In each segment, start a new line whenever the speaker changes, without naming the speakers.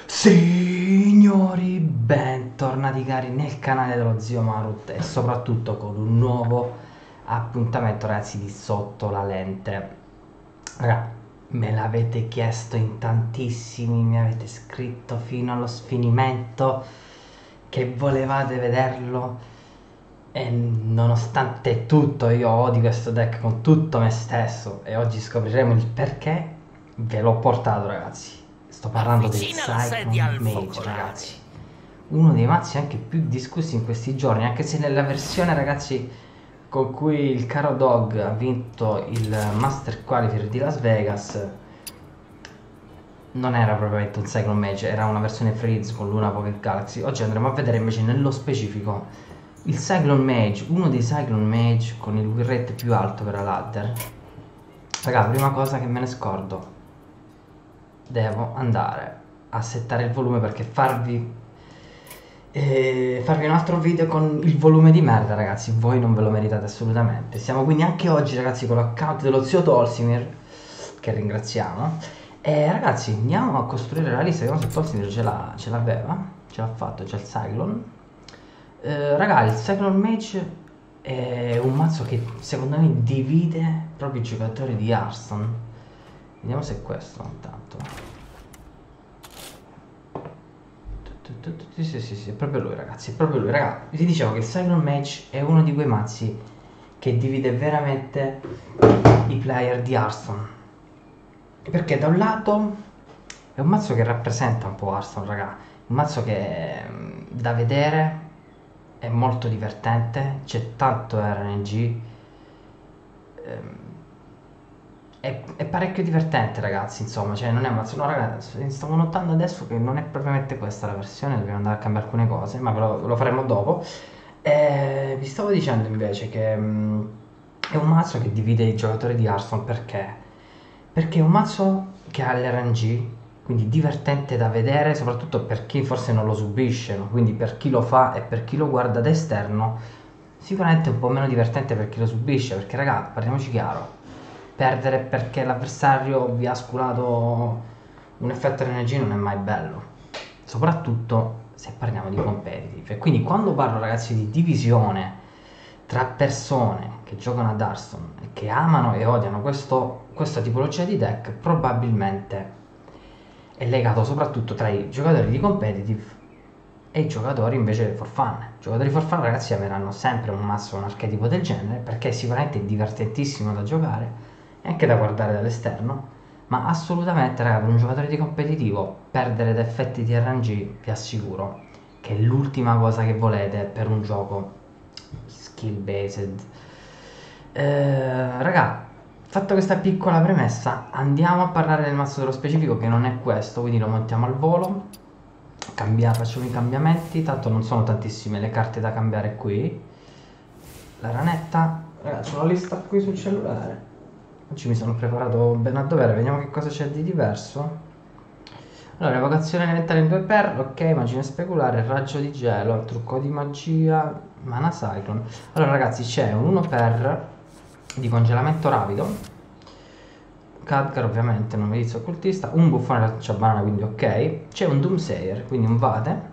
Signori, bentornati cari nel canale dello zio Marut e soprattutto con un nuovo appuntamento ragazzi di Sotto la Lente. Raga, me l'avete chiesto in tantissimi, mi avete scritto fino allo sfinimento che volevate vederlo e nonostante tutto io odio questo deck con tutto me stesso e oggi scopriremo il perché. Ve l'ho portato ragazzi. Sto parlando del
Avvicina la sedia
Cyclone
al
Mage
focolare.
ragazzi. Uno dei mazzi anche più discussi in questi giorni, anche se nella versione ragazzi con cui il caro Dog ha vinto il Master Qualifier di Las Vegas non era propriamente un Cyclone Mage, era una versione Freeze con Luna Pocket Galaxy. Oggi andremo a vedere invece nello specifico il Cyclone Mage, uno dei Cyclone Mage con il win rate più alto per la ladder. Raga, prima cosa che me ne scordo, devo andare a settare il volume perché farvi un altro video con il volume di merda ragazzi, voi non ve lo meritate assolutamente. Siamo quindi anche oggi ragazzi con l'account dello zio Tolsimir, che ringraziamo, e ragazzi andiamo a costruire la lista. Vediamo se Tolsimir ce l'aveva, ce l'ha fatto, c'è il Cyclone. Raga, il Cyclone Mage è un mazzo che secondo me divide proprio i giocatori di Hearthstone. Vediamo se è questo intanto. Sì, è proprio lui ragazzi, è proprio lui. Raga, vi dicevo che il Cyclone Mage è uno di quei mazzi che divide veramente i player di Hearthstone. Perché da un lato è un mazzo che rappresenta un po' Hearthstone, raga. Un mazzo che da vedere è molto divertente, c'è tanto RNG, è parecchio divertente ragazzi, insomma, cioè non è un mazzo, no ragazzi, stavo notando adesso che non è propriamente questa la versione, dobbiamo andare a cambiare alcune cose, ma ve lo faremo dopo. Vi stavo dicendo invece che è un mazzo che divide i giocatori di Hearthstone perché? Perché è un mazzo che ha l'RNG, quindi divertente da vedere, soprattutto per chi forse non lo subisce, no? Quindi per chi lo fa e per chi lo guarda da esterno, sicuramente è un po' meno divertente per chi lo subisce, perché raga, parliamoci chiaro, perdere perché l'avversario vi ha sculato un effetto RNG non è mai bello, soprattutto se parliamo di competitive. E quindi quando parlo ragazzi di divisione tra persone che giocano ad Hearthstone e che amano e odiano questa tipologia di deck, probabilmente è legato soprattutto tra i giocatori di competitive e i giocatori invece for fun. I giocatori for fun ragazzi ameranno sempre un mazzo, un archetipo del genere, perché sicuramente è divertentissimo da giocare e anche da guardare dall'esterno, ma assolutamente raga, per un giocatore di competitivo perdere da effetti di RNG vi assicuro che è l'ultima cosa che volete per un gioco skill based. Raga, fatto questa piccola premessa, andiamo a parlare del mazzo dello specifico che non è questo, quindi lo montiamo al volo, facciamo i cambiamenti, tanto non sono tantissime le carte da cambiare qui. La ranetta, ragazzi, ho una lista qui sul cellulare. Oggi mi sono preparato bene a dovere, vediamo che cosa c'è di diverso. Allora, evocazione elementare in 2x, ok, immagine speculare, raggio di gelo, trucco di magia, mana cyclone. Allora ragazzi, c'è un 1x di congelamento rapido, Khadgar ovviamente, novelizio occultista, un buffone lancia banana, quindi ok, c'è un Doomsayer, quindi un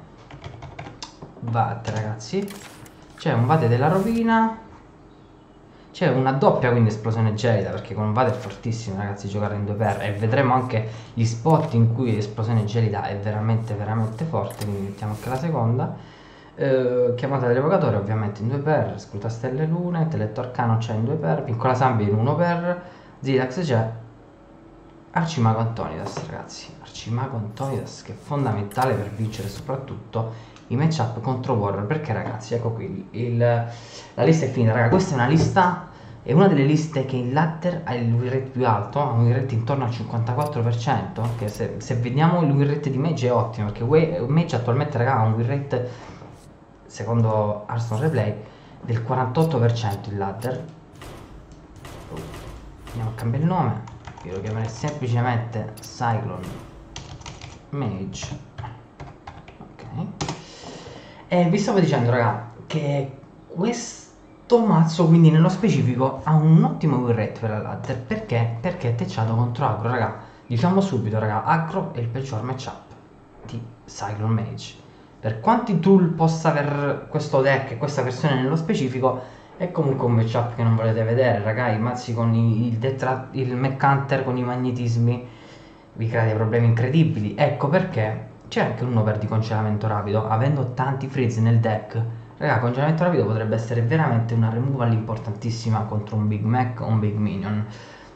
Vate ragazzi, c'è un Vate della rovina, c'è una doppia quindi esplosione gelida, perché con un Vate è fortissimo ragazzi giocare in 2x e vedremo anche gli spot in cui l'esplosione gelida è veramente veramente forte, quindi mettiamo anche la seconda. Chiamata dell'evocatore ovviamente in 2x, scruta stelle lune, intelletto arcano c'è in 2x, piccola sabbia in 1x, Zidax c'è, Arcimago Antonidas ragazzi, Arcimago Antonidas che è fondamentale per vincere soprattutto i matchup contro Warrior, perché ragazzi ecco qui la lista è finita raga, questa è una lista, è una delle liste che in ladder ha il win rate più alto, ha un win rate intorno al 54%, che se vediamo il win rate di Mage è ottimo, perché Mage attualmente raga ha un win rate secondo Hearthstone Replay del 48% il ladder. Andiamo a cambiare il nome, io lo chiamerei semplicemente Cyclone Mage, ok. E vi stavo dicendo raga che questo mazzo quindi nello specifico ha un ottimo win rate per la ladder, perché? Perché è tecciato contro aggro raga, diciamo subito raga, aggro è il peggior matchup, di Cyclone Mage. Per quanti tool possa aver questo deck e questa versione nello specifico, è comunque un matchup che non volete vedere, raga. I mazzi con il Mechanter con i magnetismi vi crea dei problemi incredibili. Ecco perché c'è anche un over di congelamento rapido. Avendo tanti freeze nel deck, raga, congelamento rapido potrebbe essere veramente una removal importantissima contro un Big Mech o un Big Minion.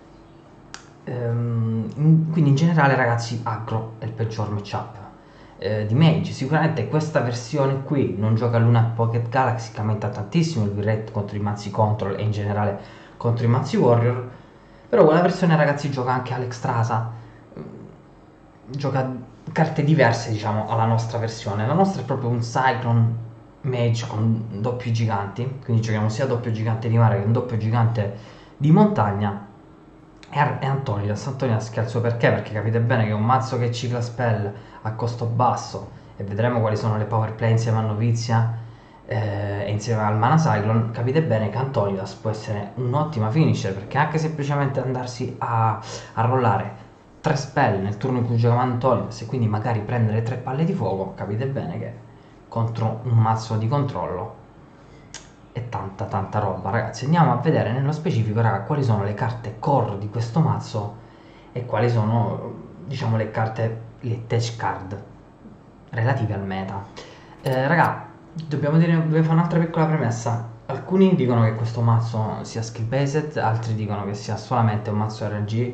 Quindi in generale, ragazzi, aggro è il peggior matchup di Mage. Sicuramente questa versione qui non gioca Luna Pocket Galaxy, che aumenta tantissimo il win rate contro i mazzi control e in generale contro i mazzi warrior, però quella versione, ragazzi, gioca anche Alex Trasa, gioca carte diverse, diciamo, alla nostra versione. La nostra è proprio un Cyclone Mage con doppi giganti, quindi giochiamo sia doppio gigante di mare che un doppio gigante di montagna. E Antonidas che ha il suo perché capite bene che è un mazzo che cicla spell a costo basso, e vedremo quali sono le power play insieme a Novizia e insieme al Mana Cyclone. Capite bene che Antonidas può essere un'ottima finisher, perché anche semplicemente andarsi a rollare 3 spell nel turno in cui gioca Antonidas e quindi magari prendere 3 palle di fuoco, capite bene che contro un mazzo di controllo è tanta roba. Ragazzi, andiamo a vedere nello specifico, raga, quali sono le carte core di questo mazzo e quali sono, diciamo, le carte, le tech card relative al meta. Raga, dobbiamo fare un'altra piccola premessa. Alcuni dicono che questo mazzo sia skill based, altri dicono che sia solamente un mazzo RG,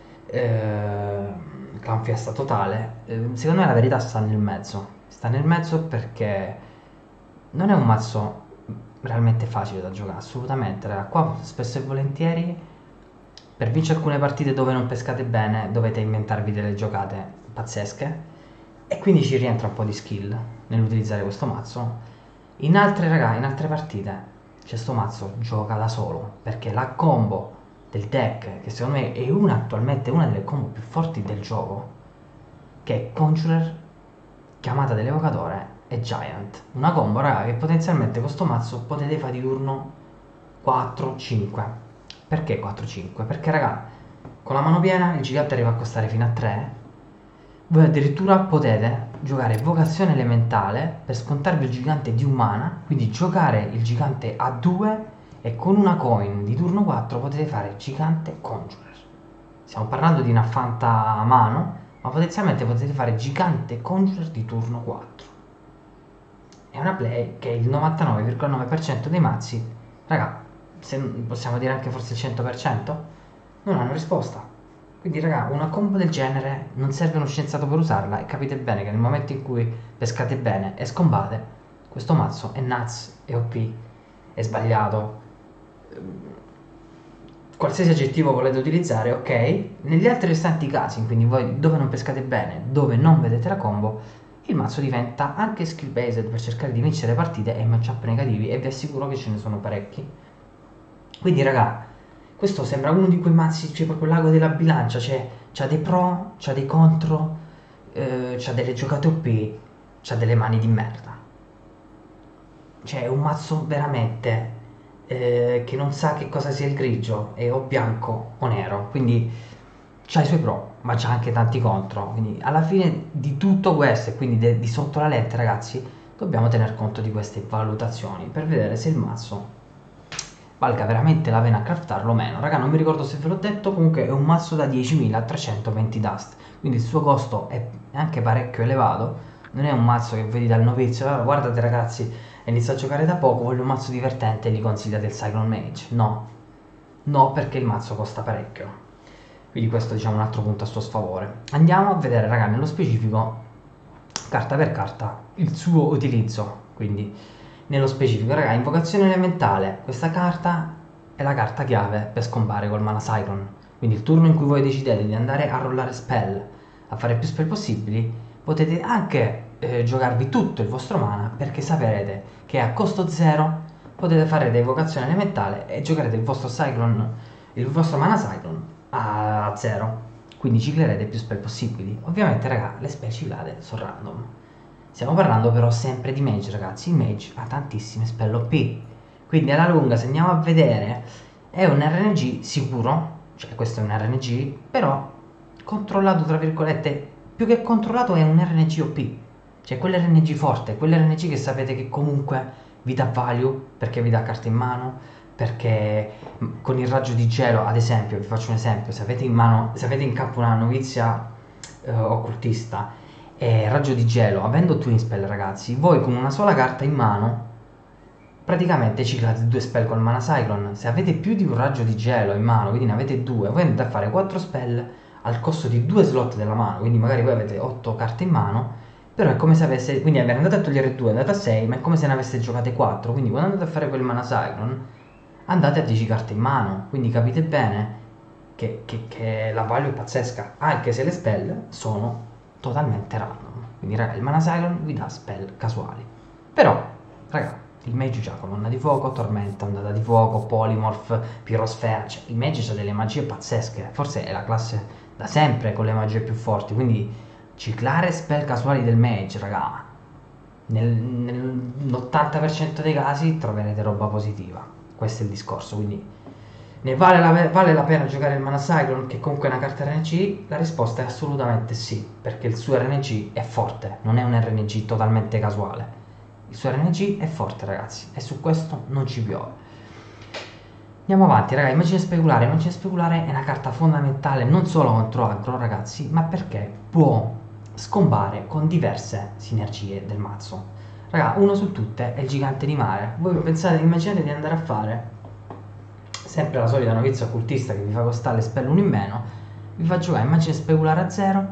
clan fiesta totale. Secondo me la verità sta nel mezzo perché non è un mazzo realmente facile da giocare, assolutamente, raga. Qua spesso e volentieri per vincere alcune partite dove non pescate bene dovete inventarvi delle giocate pazzesche, e quindi ci rientra un po' di skill nell'utilizzare questo mazzo. In altre partite questo mazzo gioca da solo, perché la combo del deck, che secondo me è attualmente una delle combo più forti del gioco, che è Conjurer, chiamata dell'evocatore e Giant. Una combo, raga, che potenzialmente con sto mazzo potete fare di turno 4-5. Perché 4-5? Perché, raga, con la mano piena il gigante arriva a costare fino a 3. Voi addirittura potete giocare Evocazione Elementale per scontarvi il gigante di un mana, quindi giocare il gigante a 2 e con una coin di turno 4 potete fare Gigante Conjurer. Stiamo parlando di una fanta a mano, ma potenzialmente potete fare Gigante Conjurer di turno 4. È una play che il 99,9% dei mazzi, raga, se possiamo dire anche forse il 100%, non hanno risposta. Quindi, raga, una combo del genere non serve uno scienziato per usarla, e capite bene che nel momento in cui pescate bene e scombate, questo mazzo è nuts, è OP, è sbagliato. Qualsiasi aggettivo volete utilizzare, ok. Negli altri restanti casi, quindi voi dove non pescate bene, dove non vedete la combo, il mazzo diventa anche skill based per cercare di vincere partite e matchup negativi, e vi assicuro che ce ne sono parecchi. Quindi, raga, questo sembra uno di quei mazzi, cioè proprio l'ago della bilancia, cioè c'ha dei pro, c'ha dei contro, c'ha delle giocate OP, c'ha delle mani di merda. Cioè è un mazzo veramente che non sa che cosa sia il grigio, è o bianco o nero, quindi c'ha i suoi pro, ma c'ha anche tanti contro. Quindi alla fine di tutto questo, e quindi di sotto la lente, ragazzi, dobbiamo tener conto di queste valutazioni per vedere se il mazzo valga veramente la pena craftarlo o meno. Raga, non mi ricordo se ve l'ho detto, comunque è un mazzo da 10.320 dust, quindi il suo costo è anche parecchio elevato. Non è un mazzo che vedi dal novizio, allora, guardate ragazzi, inizio a giocare da poco, voglio un mazzo divertente e gli consigliate il Cyclone Mage. No, perché il mazzo costa parecchio. Quindi questo, diciamo, un altro punto a suo sfavore. Andiamo a vedere, raga, nello specifico, carta per carta, il suo utilizzo. Quindi nello specifico, raga, invocazione elementale, questa carta è la carta chiave per scompare col Mana Cyclone. Quindi il turno in cui voi decidete di andare a rollare spell, a fare più spell possibili, potete anche giocarvi tutto il vostro mana, perché saprete che a costo 0 potete fare l'evocazione elementale e giocherete il vostro Cyclone, il vostro Mana Cyclone a 0. Quindi ciclerete più spell possibili. Ovviamente, raga, le spell ciclate sono random. Stiamo parlando però sempre di mage, ragazzi. Il mage ha tantissime spell OP, quindi alla lunga, se andiamo a vedere, è un RNG sicuro, cioè questo è un RNG, però controllato tra virgolette più che controllato è un RNG OP, cioè quell'RNG forte, quell'RNG che sapete che comunque vi dà value perché vi dà carta in mano, perché con il raggio di gelo, ad esempio, vi faccio un esempio, se avete in mano, se avete in campo una novizia occultista e raggio di gelo, avendo Twin Spell ragazzi, voi con una sola carta in mano praticamente ciclate 2 spell col Mana Cyclone. Se avete più di un raggio di gelo in mano, quindi ne avete 2, voi andate a fare 4 spell al costo di 2 slot della mano, quindi magari voi avete 8 carte in mano, però è come se avesse, quindi andate a togliere 2, andate a 6, ma è come se ne aveste giocate 4, quindi quando andate a fare quel Mana Cyclone andate a 10 carte in mano, quindi capite bene che la value è pazzesca, anche se le spell sono totalmente random. Quindi raga, il Mana Cyclone vi dà spell casuali. Però, raga, il Mage già colonna di fuoco, tormenta, ondata di fuoco, polymorph, pirosfera, cioè il Mage ha delle magie pazzesche, forse è la classe da sempre con le magie più forti, quindi ciclare spell casuali del Mage, raga, nell'80% dei casi troverete roba positiva. Questo è il discorso, quindi ne vale la pena giocare il Mana Cyclone, che comunque è una carta RNG? La risposta è assolutamente sì, perché il suo RNG è forte, non è un RNG totalmente casuale. Il suo RNG è forte ragazzi, e su questo non ci piove. Andiamo avanti ragazzi, immagine speculare è una carta fondamentale non solo contro aggro ragazzi, ma perché può scombare con diverse sinergie del mazzo. Raga, uno su tutte è il gigante di mare. Voi pensate, immaginate di andare a fare sempre la solita novizia occultista che vi fa costare le spell 1 in meno, vi fa giocare immagine speculare a 0,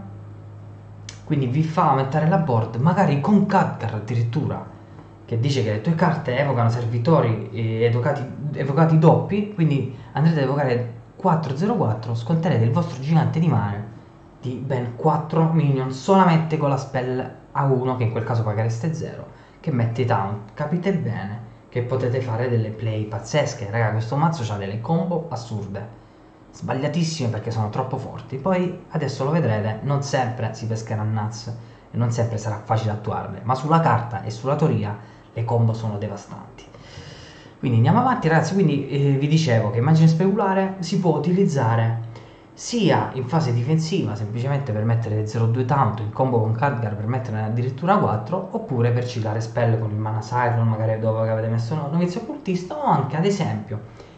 quindi vi fa aumentare la board, magari con Khadgar addirittura, che dice che le tue carte evocano servitori evocati doppi, quindi andrete ad evocare 404, sconterete il vostro gigante di mare di ben 4 minion solamente con la spell A1, che in quel caso paghereste 0, che mette taunt. Capite bene che potete fare delle play pazzesche, raga, questo mazzo ha delle combo assurde, sbagliatissime perché sono troppo forti, poi adesso lo vedrete, non sempre si pescherà a nuts e non sempre sarà facile attuarle, ma sulla carta e sulla teoria le combo sono devastanti. Quindi andiamo avanti ragazzi, quindi vi dicevo che immagine speculare si può utilizzare sia in fase difensiva, semplicemente per mettere 0-2 tanto in combo con Khadgar per metterne addirittura 4, oppure per ciclare spell con il Mana Cyclone, magari dopo che avete messo novizio occultista, o anche ad esempio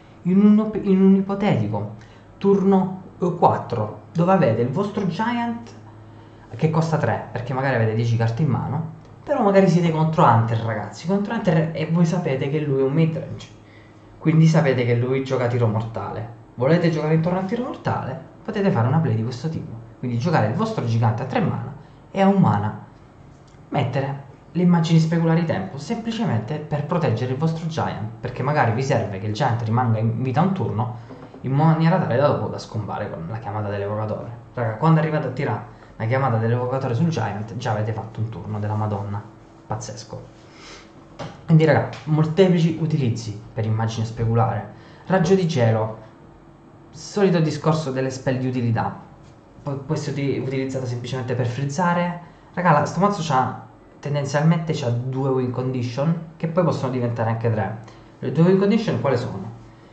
in un ipotetico turno 4 dove avete il vostro Giant che costa 3 perché magari avete 10 carte in mano, però magari siete contro Hunter ragazzi, contro Hunter, e voi sapete che lui è un midrange, quindi sapete che lui gioca tiro mortale. Volete giocare intorno al tiro mortale? Potete fare una play di questo tipo. Quindi giocare il vostro gigante a 3 mana e a 1 mana mettere le immagini speculari tempo, semplicemente per proteggere il vostro giant, perché magari vi serve che il giant rimanga in vita un turno in maniera tale da dopo da scombare con la chiamata dell'evocatore. Raga, quando arrivate a tirare la chiamata dell'evocatore sul giant già avete fatto un turno della Madonna. Pazzesco. Quindi raga, molteplici utilizzi per immagine speculare. Raggio di gelo, solito discorso delle spell di utilità, può essere utilizzata semplicemente per frizzare. Raga, sto mazzo tendenzialmente c'ha 2 win condition che poi possono diventare anche 3. Le 2 win condition quali sono?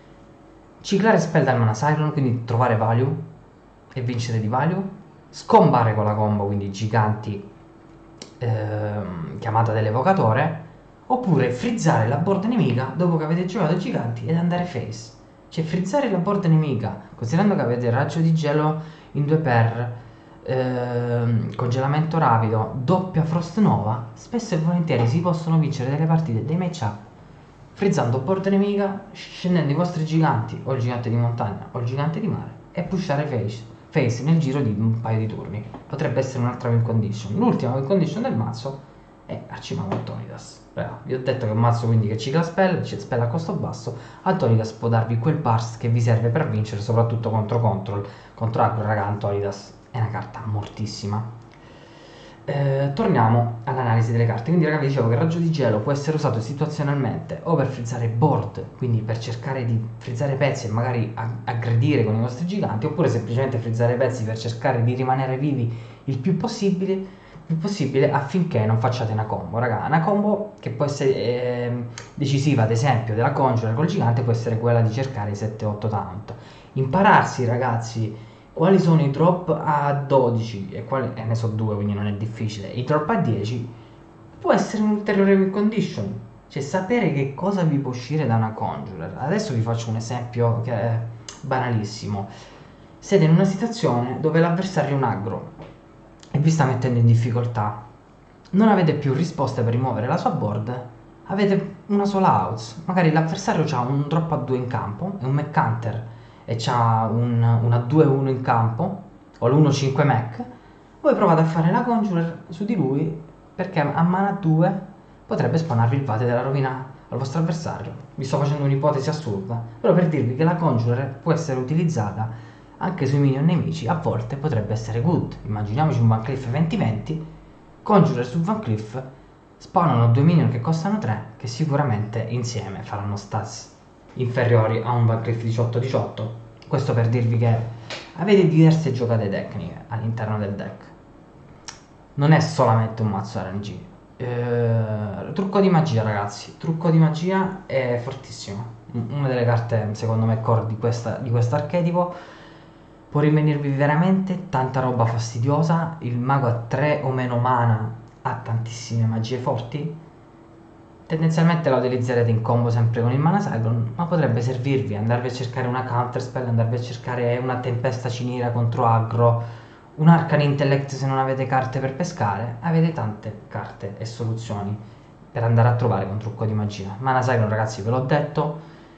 Ciclare spell dal Mana Cyclone, quindi trovare value e vincere di value, scombare con la combo, quindi giganti, chiamata dell'evocatore, oppure frizzare la board nemica dopo che avete giocato i giganti ed andare face. Cioè frizzare la board nemica, considerando che avete raggio di gelo in 2x, congelamento rapido, doppia frost nova, spesso e volentieri si possono vincere delle partite, dei matchup, frizzando board nemica, scendendo i vostri giganti, o il gigante di montagna o il gigante di mare, e pushare face nel giro di un paio di turni. Potrebbe essere un'altra win condition. L'ultima win condition del mazzo è Arcimago Antonidas. Vi ho detto che è un mazzo quindi che cicla spell a costo basso. Antonidas può darvi quel burst che vi serve per vincere, soprattutto contro control. Contro aggro, raga, Antonidas è una carta mortissima. Torniamo all'analisi delle carte. Quindi raga, vi dicevo che il raggio di gelo può essere usato situazionalmente o per frizzare board, quindi per cercare di frizzare pezzi e magari aggredire con i vostri giganti, oppure semplicemente frizzare pezzi per cercare di rimanere vivi il più possibile affinché non facciate una combo. Raga, una combo che può essere decisiva, ad esempio della Conjurer col gigante, può essere quella di cercare i 7-8 taunt. Impararsi ragazzi quali sono i drop a 12 e quali, ne so due quindi non è difficile, i drop a 10 può essere un ulteriore win condition, cioè sapere che cosa vi può uscire da una conjurer. Adesso vi faccio un esempio che è banalissimo. Siete in una situazione dove l'avversario è un aggro e vi sta mettendo in difficoltà, non avete più risposte per rimuovere la sua board, avete una sola house, magari l'avversario ha un drop a 2 in campo, è un mech hunter e c'ha una 2-1 in campo, o l'1-5 mech, voi provate a fare la conjurer su di lui perché a mana 2 potrebbe spawnarvi il Vate della rovina al vostro avversario. Vi sto facendo un'ipotesi assurda, però per dirvi che la conjurer può essere utilizzata anche sui minion nemici, a volte potrebbe essere good. Immaginiamoci un Van Cleef 2020, conjurer su Van Cleef, spawnano due minion che costano 3, che sicuramente insieme faranno stats inferiori a un Van Cleef 18-18. Questo per dirvi che avete diverse giocate tecniche all'interno del deck. Non è solamente un mazzo RNG. Trucco di magia, ragazzi. Trucco di magia è fortissimo. Una delle carte, secondo me, core di questo archetipo. Può rivenirvi veramente tanta roba fastidiosa. Il mago a 3 o meno mana ha tantissime magie forti. Tendenzialmente la utilizzerete in combo sempre con il Mana Cyclone, ma potrebbe servirvi andarvi a cercare una counter spell, andarvi a cercare una tempesta cinira contro aggro, un Arcane Intellect se non avete carte per pescare. Avete tante carte e soluzioni per andare a trovare con trucco di magia. Mana Cyclone, ragazzi, ve l'ho detto,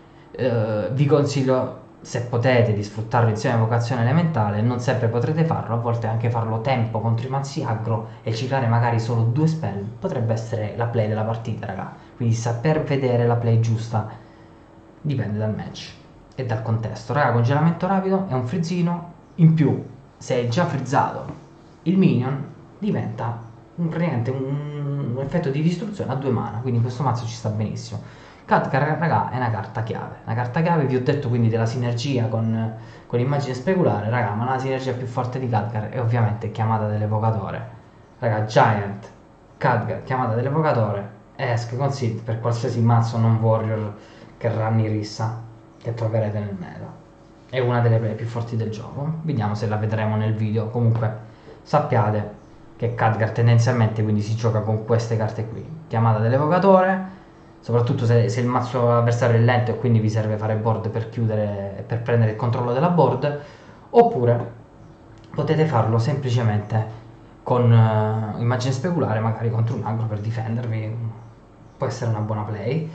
vi consiglio, se potete, di sfruttarlo insieme a Vocazione Elementale. Non sempre potrete farlo, a volte anche farlo tempo contro i mazzi aggro e ciclare magari solo 2 spell potrebbe essere la play della partita, raga. Quindi saper vedere la play giusta dipende dal match e dal contesto. Raga, congelamento rapido è un frizzino in più. Se è già frizzato il minion diventa praticamente un effetto di distruzione a 2 mana, quindi questo mazzo ci sta benissimo. Khadgar, raga, è una carta chiave, vi ho detto quindi della sinergia con immagine speculare, raga, ma la sinergia più forte di Khadgar è ovviamente chiamata dell'evocatore. Raga, Giant, Khadgar, chiamata dell'evocatore, esce con Seed per qualsiasi mazzo non warrior che ranni rissa che troverete nel meta. È una delle play più forti del gioco, vediamo se la vedremo nel video. Comunque sappiate che Khadgar tendenzialmente quindi si gioca con queste carte qui, chiamata dell'evocatore, soprattutto se il mazzo avversario è lento e quindi vi serve fare board per chiudere e per prendere il controllo della board, oppure potete farlo semplicemente con immagine speculare, magari contro un aggro per difendervi, può essere una buona play.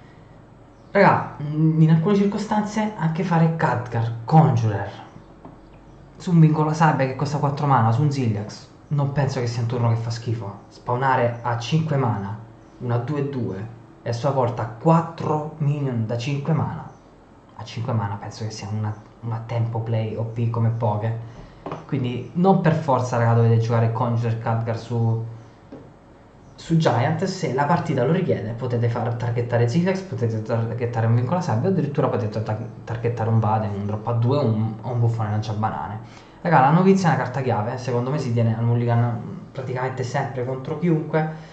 Raga, in alcune circostanze anche fare Khadgar, Conjurer su un vincolo sabbia che costa 4 mana, su un Zilliax, non penso che sia un turno che fa schifo. Spawnare a 5 mana, una 2-2 e a sua volta 4 minion da 5 mana. A 5 mana penso che sia una tempo play OP come poche. Quindi non per forza, raga, dovete giocare Conjurer Khadgar su Giant. Se la partita lo richiede potete far targettare Zilex, potete targettare un vincola sabbia o addirittura potete targettare un Vade, un drop a 2 o un buffone lanciabanane. Raga, la novizia è una carta chiave, secondo me si tiene al mulligan praticamente sempre contro chiunque,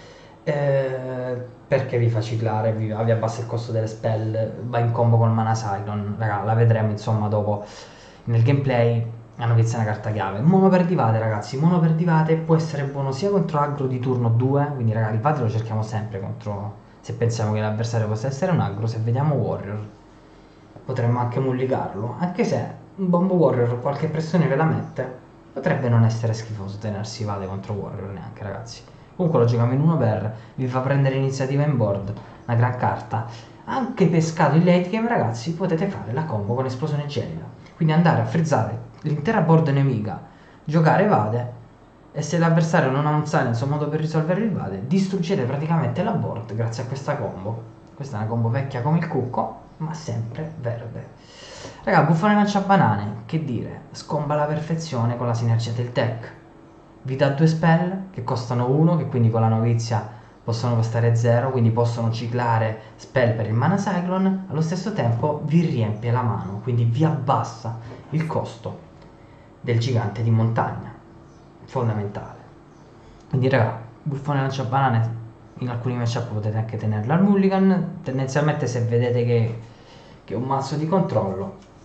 perché vi fa ciclare, vi abbassa il costo delle spell, va in combo con Mana Cyclone. Raga, la vedremo insomma dopo nel gameplay. La novizia è una carta chiave. Mono per divate, ragazzi, mono per divate può essere buono sia contro aggro di turno 2, quindi raga, il divate lo cerchiamo sempre contro, se pensiamo che l'avversario possa essere un aggro. Se vediamo warrior potremmo anche mulligarlo, anche se un bombo warrior qualche pressione ve la mette, potrebbe non essere schifoso tenersi vade contro warrior neanche, ragazzi. Comunque lo giochiamo in 1 per, vi fa prendere iniziativa in board, una gran carta. Anche pescato in late game, ragazzi, potete fare la combo con esplosione gelida, quindi andare a frizzare l'intera board nemica, giocare Vade, e se l'avversario non ha un silence o modo per risolvere il Vade, distruggete praticamente la board grazie a questa combo. Questa è una combo vecchia come il cucco, ma sempre verde. Raga, buffone lanciabanane, che dire, scomba alla perfezione con la sinergia del deck. Vi dà 2 spell che costano 1, che quindi con la novizia possono costare 0, quindi possono ciclare spell per il Mana Cyclone, allo stesso tempo vi riempie la mano, quindi vi abbassa il costo del gigante di montagna, fondamentale. Quindi raga, buffone lanciabanane in alcuni matchup potete anche tenerlo al mulligan. Tendenzialmente se vedete che è un mazzo di controllo,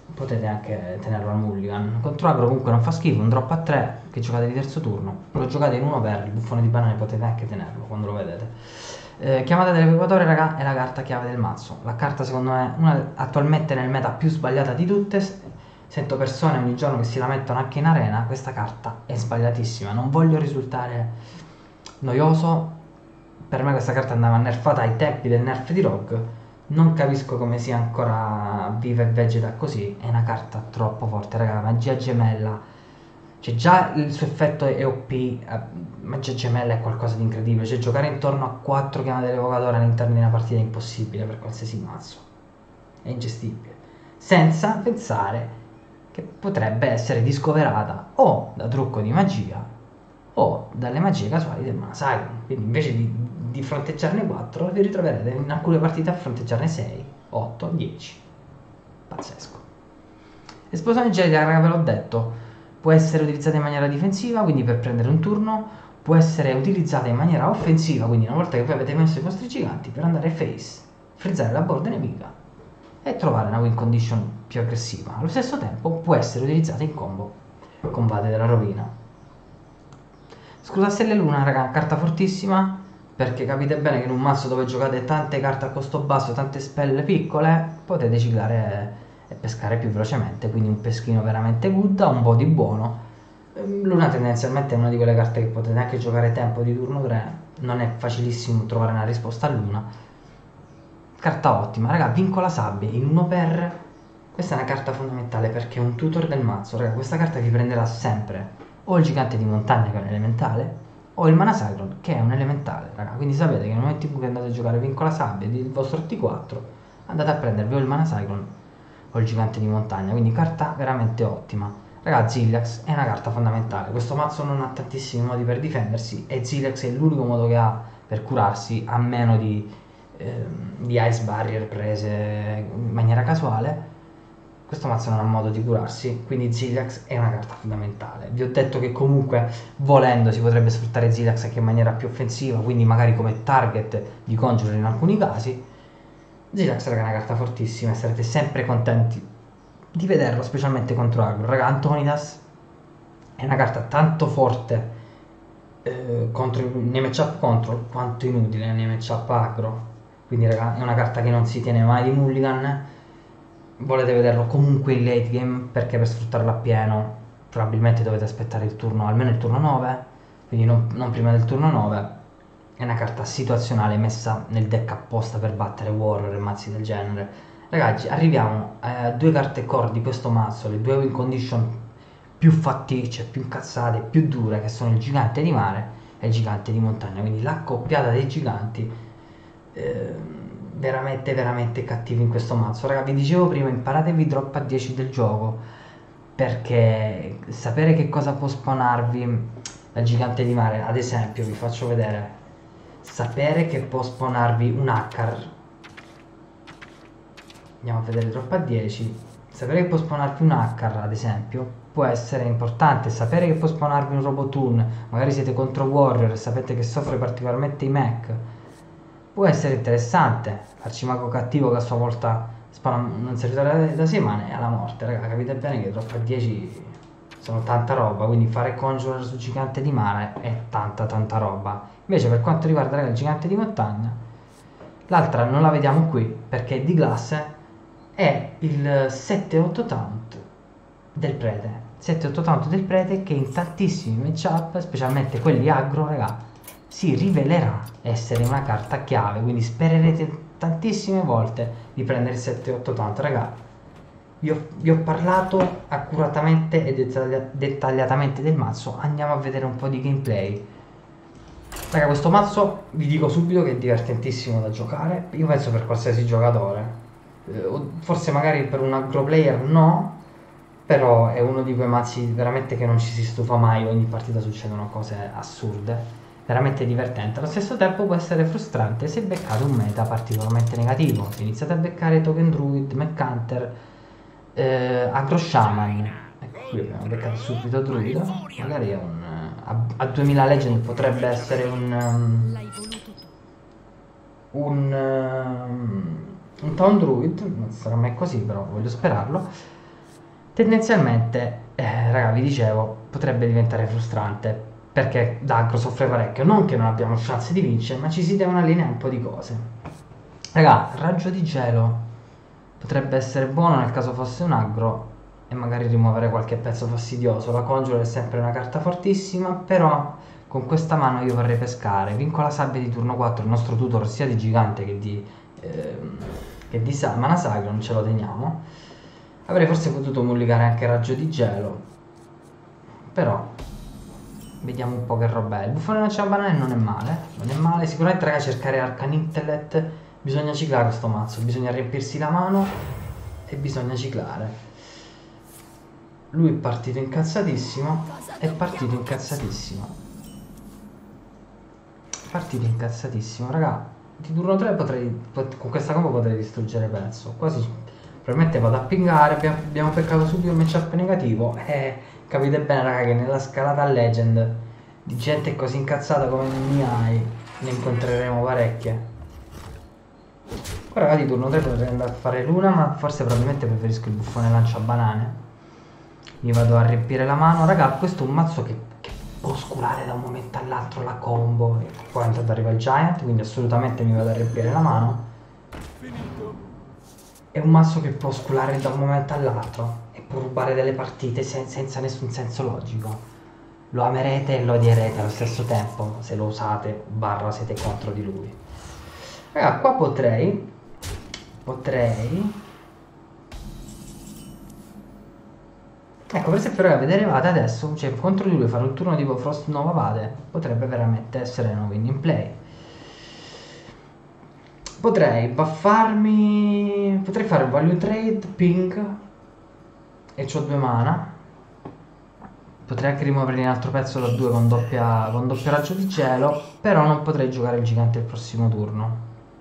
potete anche tenerlo al mulligan. Contro agro comunque non fa schifo, un drop a 3 che giocate di terzo turno, lo giocate in 1 per il buffone di banane, potete anche tenerlo quando lo vedete. Chiamata dell'equatore, raga, è la carta chiave del mazzo. La carta secondo me una attualmente nel meta più sbagliata di tutte. Sento persone ogni giorno che si lamentano anche in arena, questa carta è sbagliatissima. Non voglio risultare noioso, per me questa carta andava nerfata ai tempi del nerf di Rogue. Non capisco come sia ancora viva e vegeta così. È una carta troppo forte, raga. Magia gemella. Cioè, già il suo effetto è OP. Magia gemella è qualcosa di incredibile. Cioè, giocare intorno a 4 chiamate dell'evocatore all'interno di una partita è impossibile per qualsiasi mazzo. È ingestibile. Senza pensare che potrebbe essere discoverata o da trucco di magia o dalle magie casuali del Mana Sacro. Quindi invece di fronteggiarne 4 vi ritroverete in alcune partite a fronteggiarne 6, 8, 10. Pazzesco. Esplosione gelida, raga, ve l'ho detto, può essere utilizzata in maniera difensiva, quindi per prendere un turno, può essere utilizzata in maniera offensiva, quindi una volta che voi avete messo i vostri giganti, per andare face, frizzare la board nemica e trovare una win condition più aggressiva. Allo stesso tempo può essere utilizzata in combo con Vate della Rovina. Scrutastelle Luna, raga, carta fortissima, perché capite bene che in un mazzo dove giocate tante carte a costo basso, tante spelle piccole, potete ciclare e pescare più velocemente, quindi un peschino veramente good, ha un body buono. Luna tendenzialmente è una di quelle carte che potete anche giocare tempo di turno 3, non è facilissimo trovare una risposta a Luna. Carta ottima, raga, vincola sabbie in 1 per. Questa è una carta fondamentale perché è un tutor del mazzo, raga, questa carta vi prenderà sempre o il gigante di montagna che è un elementale o il Mana Cyclone che è un elementale, raga, quindi sapete che nel momento in cui andate a giocare vincola sabbia del vostro T4 andate a prendervi o il Mana Cyclone o il gigante di montagna, quindi carta veramente ottima. Raga, Zillax è una carta fondamentale, questo mazzo non ha tantissimi modi per difendersi e Zillax è l'unico modo che ha per curarsi, a meno di Ice Barrier prese in maniera casuale. Questo mazzo non ha modo di curarsi, quindi Zillax è una carta fondamentale. Vi ho detto che comunque volendo si potrebbe sfruttare Zillax anche in maniera più offensiva, quindi magari come target di Conjurer in alcuni casi. Zillax raga, è una carta fortissima e sarete sempre contenti di vederlo, specialmente contro agro. Raga, Antonidas è una carta tanto forte nei matchup control quanto inutile nei matchup agro. Quindi raga, è una carta che non si tiene mai di mulligan. Volete vederlo comunque in late game perché per sfruttarlo appieno probabilmente dovete aspettare il turno, almeno il turno 9, quindi non prima del turno 9. È una carta situazionale messa nel deck apposta per battere warrior e mazzi del genere. Ragazzi, arriviamo a 2 carte core di questo mazzo, le 2 win condition più fatticce, più incazzate, più dure, che sono il gigante di mare e il gigante di montagna, quindi l'accoppiata dei giganti veramente veramente cattivi in questo mazzo. Raga, vi dicevo prima, imparatevi drop a 10 del gioco, perché sapere che cosa può spawnarvi dal gigante di mare, ad esempio vi faccio vedere, sapere che può spawnarvi un Hakkar, andiamo a vedere drop a 10, sapere che può spawnarvi un Hakkar ad esempio può essere importante. Sapere che può spawnarvi un Robotoon, magari siete contro Warrior e sapete che soffre particolarmente i mech, può essere interessante. L'arcimago cattivo che a sua volta spara un servitore da 6 mani è alla morte, raga, capite bene che drop a 10 sono tanta roba, quindi fare Conjurer su gigante di mare è tanta roba. Invece per quanto riguarda, raga, il gigante di montagna, l'altra non la vediamo qui perché di classe è il 7-8 taunt del prete, 7-8 taunt del prete che in tantissimi matchup, specialmente quelli aggro, raga, si rivelerà essere una carta chiave, quindi spererete tantissime volte di prendere il 7-8 taunt. Raga, vi ho parlato accuratamente e dettagliatamente del mazzo, andiamo a vedere un po' di gameplay. Raga, questo mazzo vi dico subito che è divertentissimo da giocare, io penso per qualsiasi giocatore, forse magari per un aggro player no, però è uno di quei mazzi veramente che non ci si stufa mai, ogni partita succedono cose assurde, veramente divertente. Allo stesso tempo può essere frustrante se beccate un meta particolarmente negativo, se iniziate a beccare Token Druid, Mechhunter, Agro Shaman, ecco qui abbiamo beccato subito Druid, magari è un a 2000 legend potrebbe essere un Town Druid, non sarà mai così però voglio sperarlo. Tendenzialmente, raga, vi dicevo, potrebbe diventare frustrante, perché Dagro soffre parecchio. Non che non abbiamo chance di vincere, ma ci si devono allineare un po' di cose. Raga, raggio di gelo potrebbe essere buono nel caso fosse un aggro e magari rimuovere qualche pezzo fastidioso. La Conjure è sempre una carta fortissima, però con questa mano io vorrei pescare. Vinco la sabbia di turno 4, il nostro tutor sia di gigante che di mana sacra, non ce lo teniamo. Avrei forse potuto mulligare anche raggio di gelo, però vediamo un po' che roba è. Il buffone lancia banane non è male, non è male. Sicuramente raga, cercare Arcane Intellect, bisogna ciclare questo mazzo, bisogna riempirsi la mano e bisogna ciclare. Lui è partito incazzatissimo, è partito incazzatissimo. Partito incazzatissimo, raga. Di turno 3 con questa combo potrei distruggere pezzo. Quasi probabilmente vado a pingare, abbiamo peccato subito il matchup negativo. Capite bene raga che nella scalata a Legend di gente così incazzata come Miai ne incontreremo parecchie. Ora di turno 3 potrei andare a fare l'una, ma forse probabilmente preferisco il buffone lancia banane. Mi vado a riempire la mano. Raga, questo è un mazzo che può oscurare da un momento all'altro la combo. E poi intanto arriva il Giant, quindi assolutamente mi vado a riempire la mano. È un mazzo che può oscurare da un momento all'altro e può rubare delle partite senza nessun senso logico. Lo amerete e lo odierete allo stesso tempo se lo usate / siete contro di lui. Raga, qua potrei ecco, per esempio raga, vedere Vade adesso, cioè contro di lui fare un turno tipo Frost Nova Vade potrebbe veramente essere un winning play. Potrei buffarmi, potrei fare un value trade ping e c'ho 2 mana. Potrei anche rimuovere un altro pezzo da 2 con doppio raggio di gelo, però non potrei giocare il gigante il prossimo turno.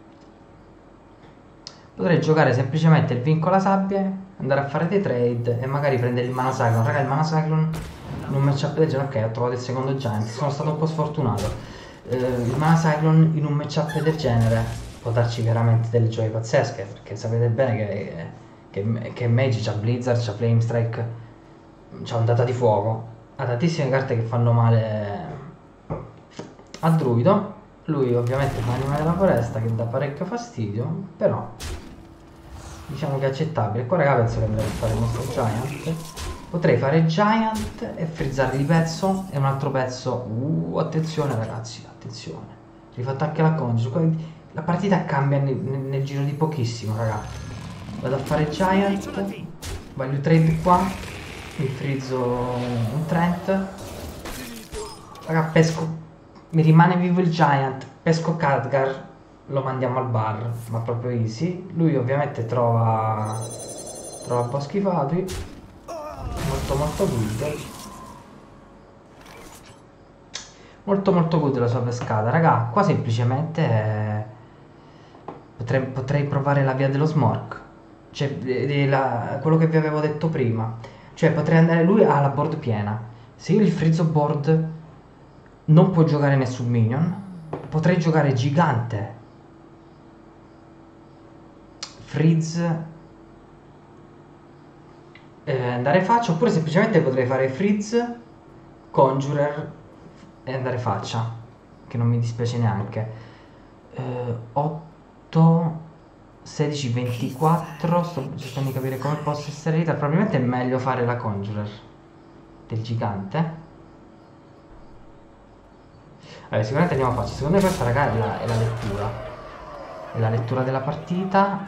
Potrei giocare semplicemente il vincola sabbie, andare a fare dei trade e magari prendere il mana cyclone. Raga, il mana cyclone in un matchup del genere, ok, ho trovato il secondo giant, sono stato un po' sfortunato. Il mana cyclone in un matchup del genere può darci veramente delle gioie pazzesche, perché sapete bene che Mage c'ha Blizzard, c'ha Flamestrike, c'ha ondata di fuoco, ha tantissime carte che fanno male a Druido. Lui ovviamente fa l'anima della foresta che dà parecchio fastidio, però diciamo che è accettabile. Qua raga penso che andrei a fare il nostro Giant. Potrei fare Giant e frizzargli il pezzo e un altro pezzo. Attenzione ragazzi, attenzione. Rifatto anche la Conjure. La partita cambia nel giro di pochissimo, raga. Vado a fare Giant. Voglio trade qua. Mi frizzo un Trent. Raga, pesco. Mi rimane vivo il Giant. Pesco Khadgar. Lo mandiamo al bar, ma proprio easy. Lui ovviamente trova boschi fati. Molto molto good. Molto good la sua pescata. Raga, qua semplicemente potrei provare la via dello smork. Cioè quello che vi avevo detto prima. Cioè potrei andare, lui ha la board piena. Se io gli frizzo board non può giocare nessun minion. Potrei giocare gigante, freeze, andare faccia, oppure semplicemente potrei fare freeze, conjurer e andare faccia, che non mi dispiace neanche. 8 16 24, sto cercando di capire come possa essere rita. Probabilmente è meglio fare la conjurer del gigante. Allora, sicuramente andiamo a faccia. Secondo me questa raga è la lettura, è la lettura della partita.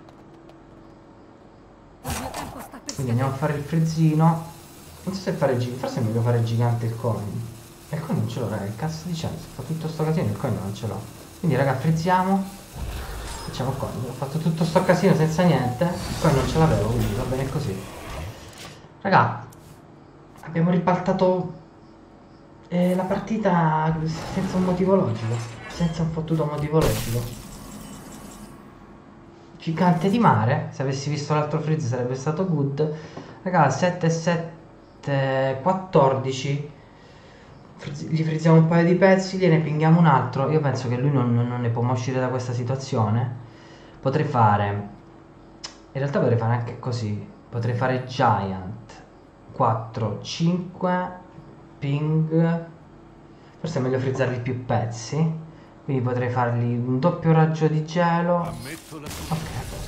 Quindi andiamo a fare il frezzino. Non so se fare il gigante, forse è meglio fare il gigante e il coin. E il coin non ce l'ho, raga, che cazzo dicendo? Se fa tutto sto casino il coin non ce l'ho. Quindi raga, frizziamo. Facciamo il coin. Ho fatto tutto sto casino senza niente. Il coin non ce l'avevo, quindi va bene così. Raga, abbiamo ribaltato la partita senza un motivo logico. Senza un fottuto motivo logico. Gigante di mare, se avessi visto l'altro freeze sarebbe stato good. Raga, 7 7 14. Gli frizziamo un paio di pezzi, gliene pinghiamo un altro. Io penso che lui non ne può mai uscire da questa situazione. Potrei fare, in realtà potrei fare anche così. Potrei fare Giant 4, 5, ping. Forse è meglio frizzarli più pezzi. Quindi potrei fargli un doppio raggio di gelo. Ok,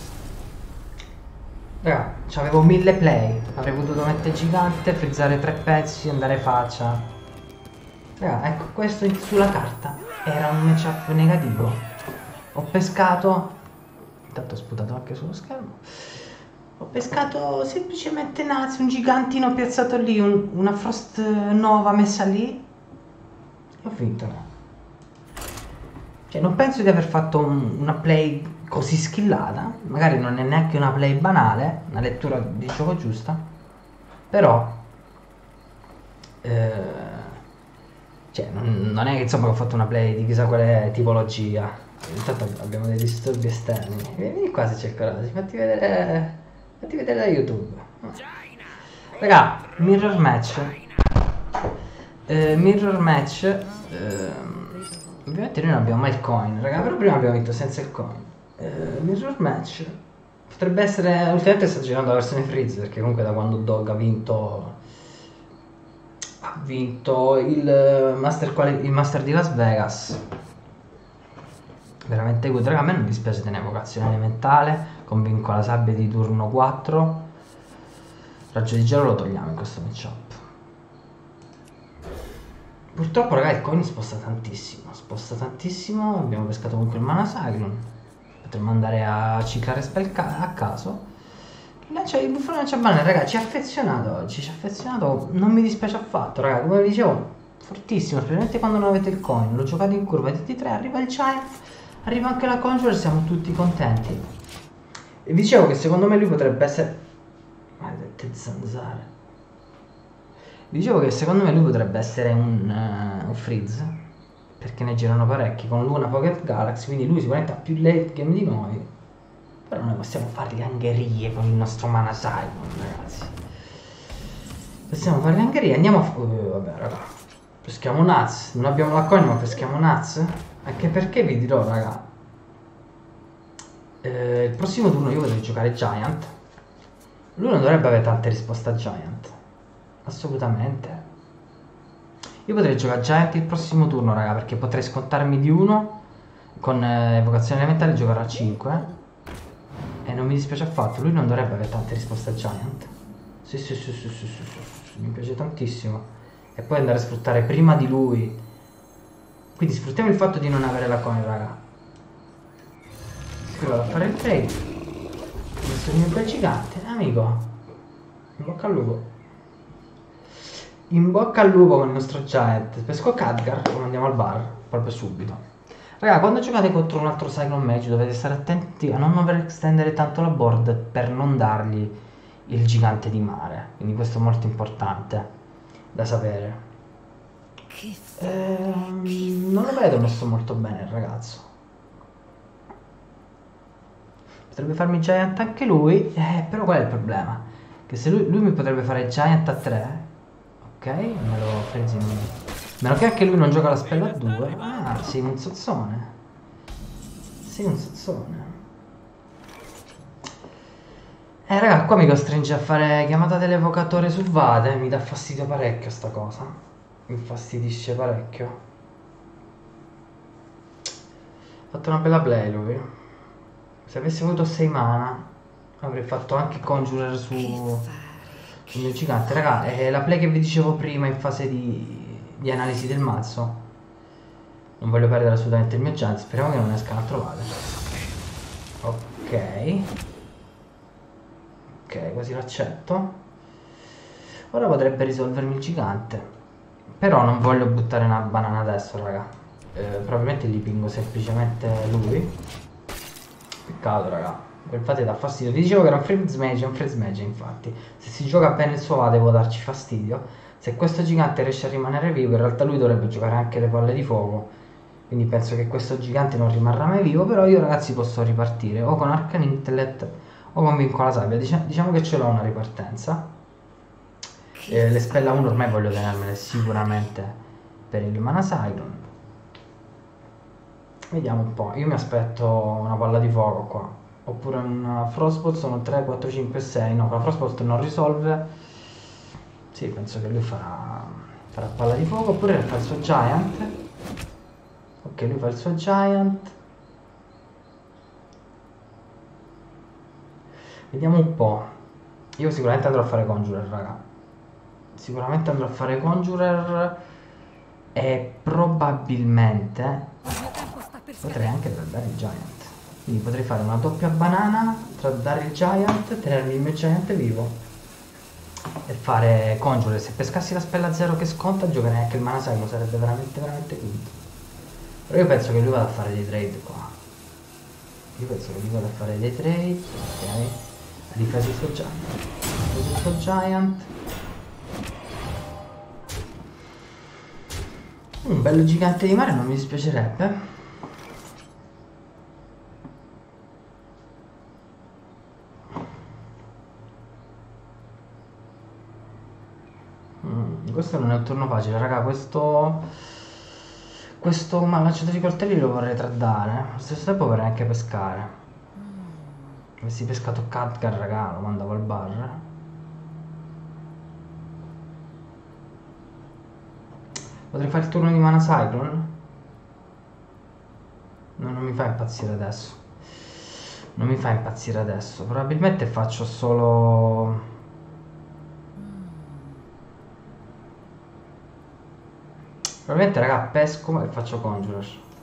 raga, c'avevo 1000 play. Avrei potuto mettere gigante, frizzare 3 pezzi e andare faccia. Raga, ecco, questo sulla carta era un matchup negativo. Ho pescato. Intanto ho sputato anche sullo schermo. Ho pescato semplicemente Nazi, un gigantino piazzato lì, una Frost Nova messa lì. E ho vinto. Cioè, non penso di aver fatto una play così skillata. Magari non è neanche una play banale, una lettura di gioco giusta. Però cioè, non è che insomma ho fatto una play di chissà quale tipologia. Intanto abbiamo dei disturbi esterni. Vieni qua se c'è il coraggio, fatti vedere da YouTube. Raga, mirror match. Mirror match. Ovviamente noi non abbiamo mai il coin, raga, però prima abbiamo vinto senza il coin. Mirror match. Potrebbe essere. Ultimamente sto girando la versione freeze, perché comunque da quando Dog ha vinto il Master di Las Vegas. Veramente good, raga, a me non dispiace tenere vocazione elementale, con vincola sabbia di turno 4. Raggio di gelo lo togliamo in questo matchup. Purtroppo, raga, il coin sposta tantissimo, abbiamo pescato comunque il Mana Cyclone. Potremmo andare a ciclare spell a caso. Il buffone lancia banner, raga, ci ha affezionato oggi, non mi dispiace affatto, raga, come vi dicevo, fortissimo, specialmente quando non avete il coin. L'ho giocato in curva di T3, arriva il Giant, arriva anche la Conjure, siamo tutti contenti. E vi dicevo che secondo me lui potrebbe essere... Maledette zanzare. Vi dicevo che secondo me lui potrebbe essere un freeze, perché ne girano parecchi con Luna Pocket Galaxy, quindi lui sicuramente ha più late game di noi. Però noi possiamo fare le angherie con il nostro Mana Cyclone, ragazzi. Possiamo fare le angherie, andiamo a... vabbè, raga, peschiamo Nuts, non abbiamo la coin ma peschiamo Nuts. Anche perché vi dirò, raga, il prossimo turno io potrei giocare Giant. Lui non dovrebbe avere tante risposte a Giant, assolutamente. Io potrei giocare Giant il prossimo turno, raga, perché potrei scontarmi di uno con evocazione elementare e giocare a 5. E non mi dispiace affatto, lui non dovrebbe avere tante risposte a Giant. Sì, mi piace tantissimo. E poi andare a sfruttare prima di lui. Quindi sfruttiamo il fatto di non avere la coin, raga. Qui vado a fare il trade. Ho messo il mio bel gigante, amico. In bocca al lupo. In bocca al lupo con il nostro Giant. Pesco Khadgar, come andiamo al bar, proprio subito. Raga, quando giocate contro un altro Cyclone Mage dovete stare attenti a non overextendere tanto la board per non dargli il gigante di mare. Quindi questo è molto importante da sapere. Non lo vedo messo molto bene il ragazzo. Potrebbe farmi Giant anche lui, però qual è il problema? Che se lui mi potrebbe fare Giant a 3, ok, me lo presi in... Meno che anche lui non gioca la spella a 2. Ah, sei un sozzone. Raga, qua mi costringe a fare chiamata dell'evocatore su Vade. Mi dà fastidio parecchio sta cosa. Mi infastidisce parecchio. Ha fatto una bella play lui. Se avessi avuto 6 mana avrei fatto anche Conjurer sul mio gigante. Raga, è la play che vi dicevo prima in fase di analisi del mazzo. Non voglio perdere assolutamente il mio chance. Speriamo che non esca un altro Vade. Ok, così lo accetto. Ora potrebbe risolvermi il gigante. Però non voglio buttare una banana adesso, raga. Probabilmente gli pingo semplicemente lui. Peccato, raga. Quel Vade dà fastidio. Vi dicevo che era un freeze mage, infatti. Se si gioca bene il suo Vade può darci fastidio. Se questo gigante riesce a rimanere vivo, in realtà lui dovrebbe giocare anche le palle di fuoco. Quindi penso che questo gigante non rimarrà mai vivo. Però io, ragazzi, posso ripartire o con Arcane Intellect o con Vincola Sabbia. Diciamo che ce l'ho una ripartenza. Le spella 1 ormai voglio tenermele sicuramente per il Mana Cyclone. Vediamo un po'. Io mi aspetto una palla di fuoco qua. Oppure una Frostbolt. Sono 3, 4, 5, 6. No, la Frostbolt non risolve. Sì, penso che lui farà palla di fuoco, oppure fa il suo Giant. Ok, lui fa il suo Giant. Vediamo un po'. Io sicuramente andrò a fare Conjurer, raga. Sicuramente andrò a fare Conjurer e probabilmente potrei anche traddare il Giant. Quindi potrei fare una doppia banana, traddare il Giant, tenermi il mio Giant vivo e fare Conjurer. Se pescassi la spella 0 che sconta, giocherei anche il Mana Cyclone, sarebbe veramente veramente quinto. Però io penso che lui vada a fare dei trade qua. Io penso che lui vada a fare dei trade. Ok. Ha difeso il suo Giant. Ha difeso il suo Giant. Un bello gigante di mare non mi dispiacerebbe. Questo non è un turno facile, raga. Questo lanciatore di coltelli lo vorrei traddare. Allo stesso tempo vorrei anche pescare. Avessi pescato Khadgar, raga, lo mandavo al bar. Potrei fare il turno di Mana Cyclone? No, non mi fa impazzire adesso. Non mi fa impazzire adesso. Probabilmente faccio solo... Probabilmente, raga, pesco e faccio Conjurer.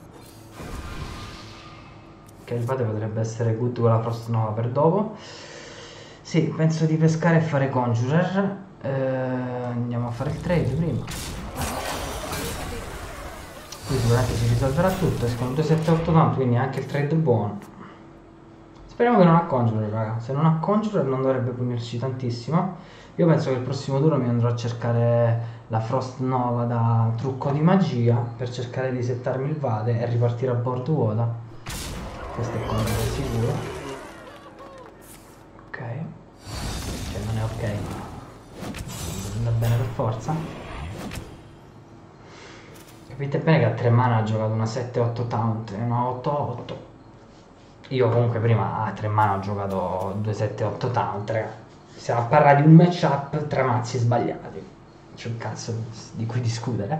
Che il padre potrebbe essere good con la Frost Nova per dopo. Sì, penso di pescare e fare Conjurer. Andiamo a fare il trade prima. Qui sicuramente si risolverà tutto. Escono 2, 7, 8 tanto, quindi anche il trade è buono. Speriamo che non ha Conjurer, raga. Se non ha Conjurer non dovrebbe punirci tantissimo. Io penso che il prossimo turno mi andrò a cercare la Frost Nova da trucco di magia per cercare di settarmi il Vade e ripartire a bordo vuota. Questo è Conjurer sicuro. Ok. Cioè non è ok, ma andrà bene per forza. Capite bene che a 3 mana ha giocato una 7-8 taunt e una 8-8. Io comunque prima a 3 mana ho giocato 2-7-8 taunt, raga. Stiamo a parlare di un matchup tra mazzi sbagliati. C'è un cazzo di cui discutere.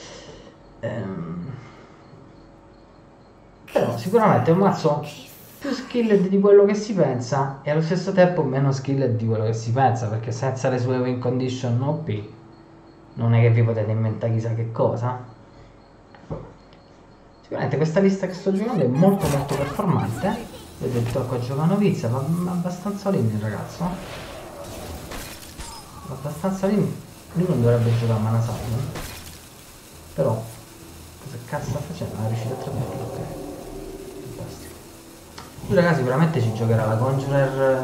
Però sicuramente è un mazzo più skilled di quello che si pensa e allo stesso tempo meno skilled di quello che si pensa, perché senza le sue win condition OP non è che vi potete inventare chissà che cosa. Sicuramente questa lista che sto giocando è molto molto performante. Vedete qua gioca Novizia, ma abbastanza lì il ragazzo. Abbastanza lì. Lui non dovrebbe giocare a Mana Cyclone. Però cosa cazzo sta facendo? Ah, è riuscito a tradurlo, ok. Fantastico. Lui ragazzi sicuramente ci giocherà la Conjurer.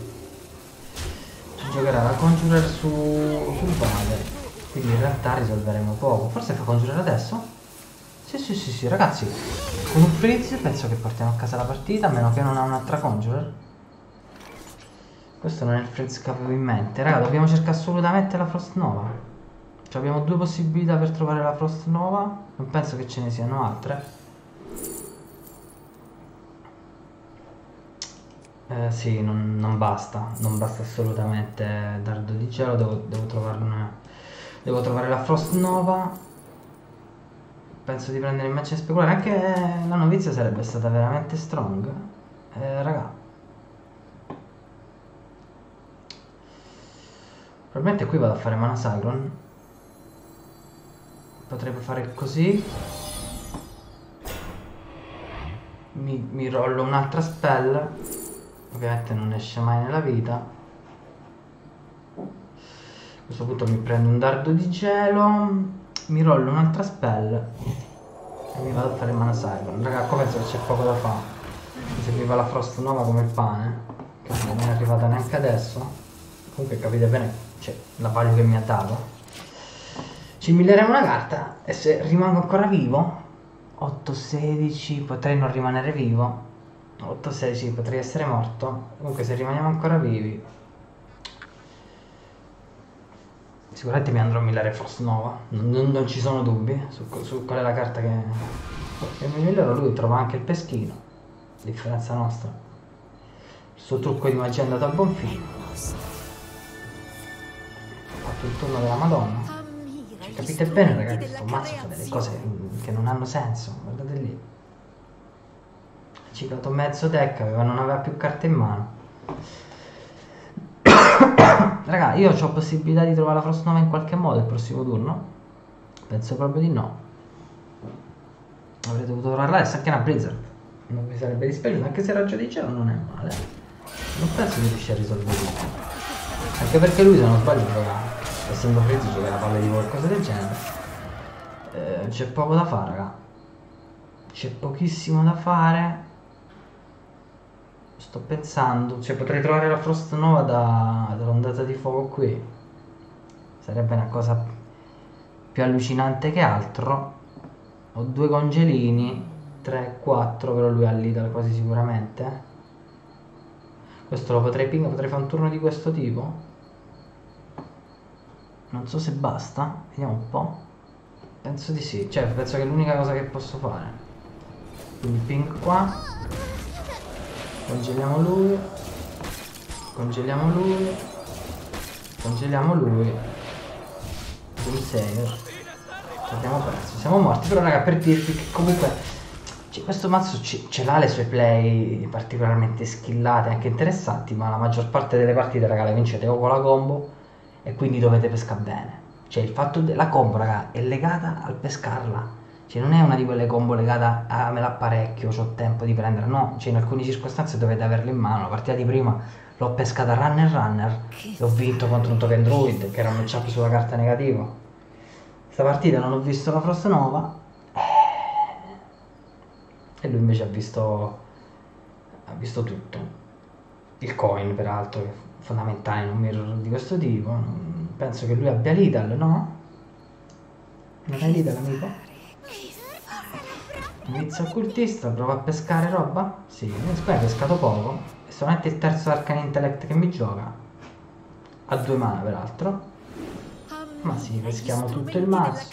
Ci giocherà la Conjurer sul Vade. Quindi in realtà risolveremo poco. Forse fa Conjurer adesso? Sì, ragazzi. Con un freeze penso che portiamo a casa la partita, a meno che non ha un'altra Conjurer. Questo non è il freeze che avevo in mente. Raga, dobbiamo cercare assolutamente la Frost Nova. Cioè, abbiamo 2 possibilità per trovare la Frost Nova. Non penso che ce ne siano altre. Sì, non basta. Non basta assolutamente dardo di gelo. Devo trovare la Frost Nova. Penso di prendere il match e speculare. Anche la Novizia sarebbe stata veramente strong. Raga. Probabilmente qui vado a fare Mana Cyclone. Potrebbe fare così. Mi rollo un'altra spell. Ovviamente non esce mai nella vita. A questo punto mi prendo un dardo di gelo. Mi rollo un'altra spell. E mi vado a fare Mana Cyclone. Raga, qua penso che c'è poco da fare. Mi serviva la Frost Nova come il pane. Che non è arrivata neanche adesso. Comunque capite bene, cioè, la value che mi ha dato. Ci milleremo una carta e se rimango ancora vivo 8-16 potrei non rimanere vivo. 8-16 potrei essere morto. Comunque se rimaniamo ancora vivi sicuramente mi andrò a millare Frost Nova. Non ci sono dubbi su qual è la carta che mi millero. Lui trova anche il peschino. Differenza nostra. Il suo trucco di magia è andato a buon fine. fatto il turno della Madonna. Cioè, capite bene, ragazzi, questo mazzo fa delle cose che non hanno senso. Guardate lì. Ha ciclato mezzo deck, non aveva più carte in mano. Raga, io ho possibilità di trovare la Frost Nova in qualche modo il prossimo turno? Penso proprio di no. Avrei dovuto trovarla adesso anche una Blizzard. Non mi sarebbe dispiaciuto, anche se Raggio di Cielo non è male. Non penso che riesci a risolvere tutto. Anche perché lui, se non sbaglio, gioca, essendo Frizz, gioca la palla di qualcosa del genere. C'è poco da fare, raga. C'è pochissimo da fare. Sto pensando, cioè potrei trovare la Frost Nova dall'ondata di fuoco qui. Sarebbe una cosa più allucinante che altro. Ho 2 congelini, 3, 4, però lui ha l'Idal quasi sicuramente. Questo lo potrei potrei fare un turno di questo tipo. Non so se basta, vediamo un po'. Penso di sì, cioè penso che è l'unica cosa che posso fare. Quindi ping qua. Congeliamo lui. Congeliamo lui. Congeliamo lui. Un saver. Abbiamo perso, siamo morti, però raga, per dirvi che comunque questo mazzo ce l'ha le sue play particolarmente skillate, anche interessanti, ma la maggior parte delle partite, raga, le vincete o con la combo e quindi dovete pescare bene. Cioè il fatto della combo, raga, è legata al pescarla. Cioè non è una di quelle combo legata a me l'apparecchio, c'ho tempo di prendere, no, cioè in alcune circostanze dovete averla in mano. La partita di prima l'ho pescata runner e ho vinto contro un token druid che era un matchup sulla carta negativa. Questa partita non ho visto la Frost Nova e lui invece ha visto tutto. Il coin peraltro, che è fondamentale in un mirror di questo tipo. Penso che lui abbia l'Idal, no? Non hai l'Idal, amico? Inizio occultista, prova a pescare roba? Sì, ha pescato poco. È solamente il terzo Arcane Intellect che mi gioca. A 2 mana peraltro. Ma sì, peschiamo tutto il mazzo.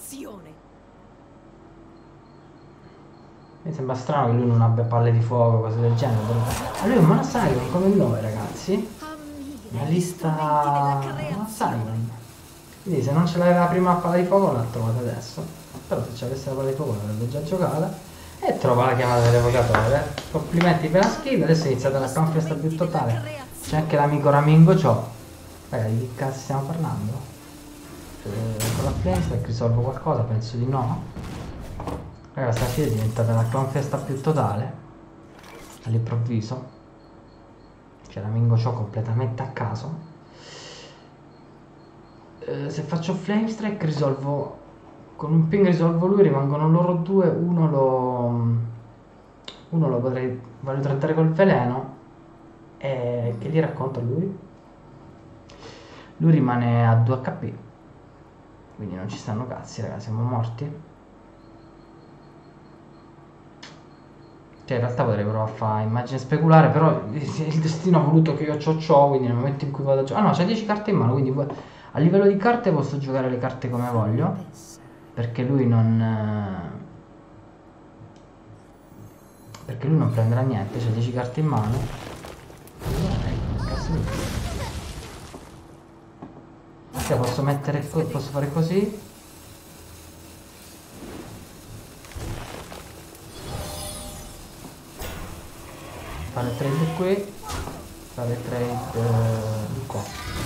Mi sembra strano che lui non abbia palle di fuoco, cose del genere. Ma lui è un Mana Siren come noi, ragazzi. Una lista Mana Siren. Quindi se non ce l'aveva prima la palla di fuoco l'ha trovata adesso. Però se ci avesse la palla di fuoco l'avrebbe già giocata. E trova la chiamata dell'evocatore. Complimenti per la skill. Adesso è iniziata la conquista più totale. C'è anche l'amico Ramingo Ciò. Ragazzi, di che cazzo stiamo parlando? Con la Flamestack risolvo qualcosa? Penso di no. Ragazzi, sta partita è diventata la clown festa più totale all'improvviso. C'è la Mingo Cho completamente a caso. Se faccio Flamestrike risolvo con un ping, risolvo lui, rimangono loro due. Uno lo potrei valutare col veleno e che gli racconto a lui. Lui rimane a 2 HP, quindi non ci stanno cazzi, ragazzi, siamo morti. Cioè in realtà potrei provare a fare immagine speculare, però il destino ha voluto che io ciò, quindi nel momento in cui vado a giocare... Ah no, c'è 10 carte in mano, quindi a livello di carte posso giocare le carte come voglio, perché lui non... Perché lui non prenderà niente, c'è 10 carte in mano. Cioè posso mettere... posso fare così. Fare trade qui, fare trade di qua.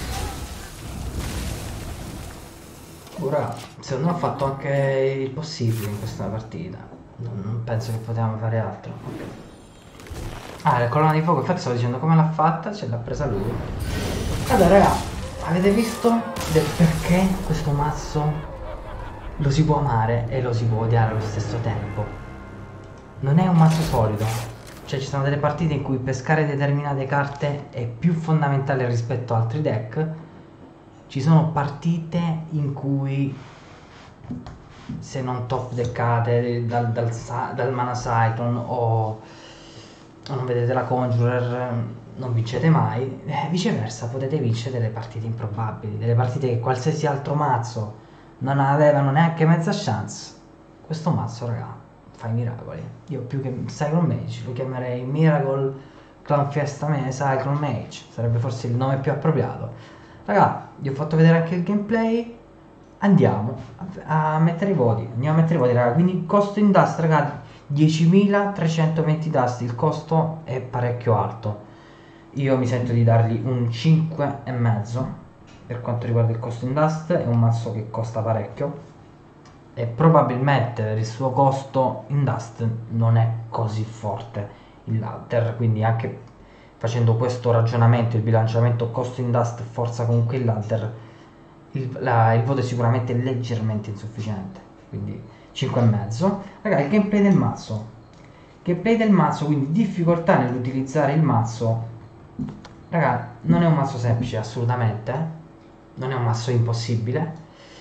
Ora, secondo me ho fatto anche il possibile in questa partita. Non penso che potevamo fare altro. Okay. Ah, la colonna di fuoco, infatti stavo dicendo come l'ha fatta, ce l'ha presa lui. Allora raga, avete visto del perché questo mazzo lo si può amare e lo si può odiare allo stesso tempo? Non è un mazzo solido. Cioè ci sono delle partite in cui pescare determinate carte è più fondamentale rispetto a altri deck. Ci sono partite in cui se non top deckate dal Mana Cyclone o non vedete la Conjurer non vincete mai. Viceversa potete vincere delle partite improbabili, delle partite che qualsiasi altro mazzo non avevano neanche mezza chance. Questo mazzo, raga, fa i miracoli. Io più che Cyclone Mage lo chiamerei Miracle Clown Fiesta Cyclone Mage, sarebbe forse il nome più appropriato. Raga, vi ho fatto vedere anche il gameplay. Andiamo a mettere i voti. Andiamo a mettere i voti, raga. Quindi costo in dust, raga, 10.320 dust. Il costo è parecchio alto. Io mi sento di dargli un 5,5 per quanto riguarda il costo in dust. È un mazzo che costa parecchio e probabilmente per il suo costo in dust non è così forte il ladder, quindi anche facendo questo ragionamento, il bilanciamento costo in dust forza comunque il ladder, il voto è sicuramente leggermente insufficiente, quindi 5,5. Ragazzi, il gameplay del mazzo, quindi difficoltà nell'utilizzare il mazzo. Raga, non è un mazzo semplice assolutamente, non è un mazzo impossibile.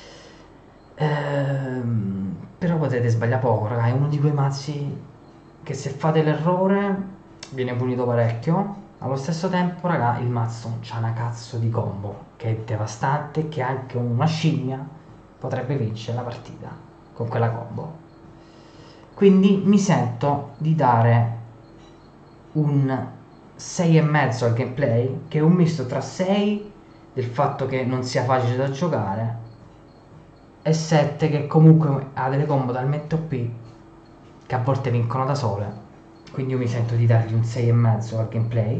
Però potete sbagliare poco, raga. È uno di quei mazzi che se fate l'errore viene punito parecchio. Allo stesso tempo, raga, il mazzo c'ha una cazzo di combo che è devastante, che anche una scimmia potrebbe vincere la partita con quella combo. Quindi mi sento di dare un 6,5 al gameplay, che è un misto tra 6 del fatto che non sia facile da giocare e 7 che comunque ha delle combo talmente OP che a volte vincono da sole. Quindi io mi sento di dargli un 6,5 al gameplay.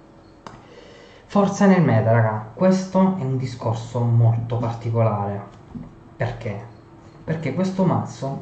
Forza nel meta, raga, questo è un discorso molto particolare. Perché? Perché questo mazzo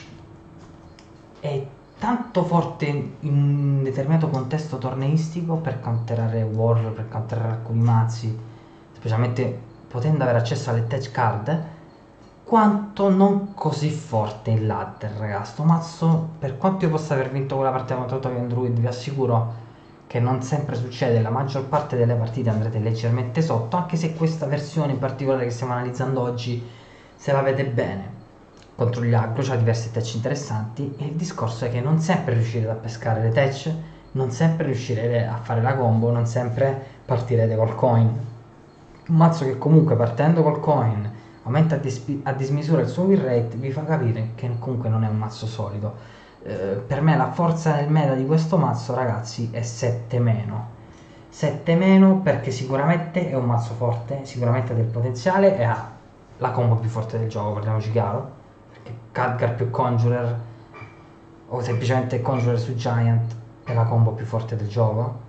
è tanto forte in un determinato contesto torneistico per counterare Warrior, per counterare alcuni mazzi, specialmente potendo avere accesso alle tech card, quanto non così forte in ladder, raga. Sto mazzo, per quanto io possa aver vinto quella partita contro Token Druid, vi assicuro che non sempre succede, la maggior parte delle partite andrete leggermente sotto, anche se questa versione in particolare che stiamo analizzando oggi, se la vede bene, contro gli aggro c'ha diverse tech interessanti, e il discorso è che non sempre riuscirete a pescare le tech, non sempre riuscirete a fare la combo, non sempre partirete col coin. Un mazzo che comunque partendo col coin aumenta a dismisura il suo win rate, vi fa capire che comunque non è un mazzo solido. Per me la forza nel meta di questo mazzo, ragazzi, è 7 meno. 7 meno perché sicuramente è un mazzo forte, sicuramente ha del potenziale e ha la combo più forte del gioco, parliamoci chiaro, perché Khadgar più Conjurer o semplicemente Conjurer su Giant è la combo più forte del gioco.